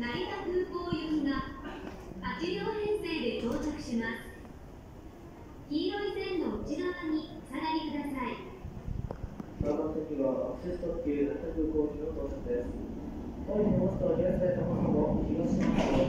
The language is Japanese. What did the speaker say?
成田空港行きが8両編成で到着します。黄色い線の内側にお下がりください。 3番席はアクセス特急成田空港行きの到着です。本日のマスター東大高砂の東山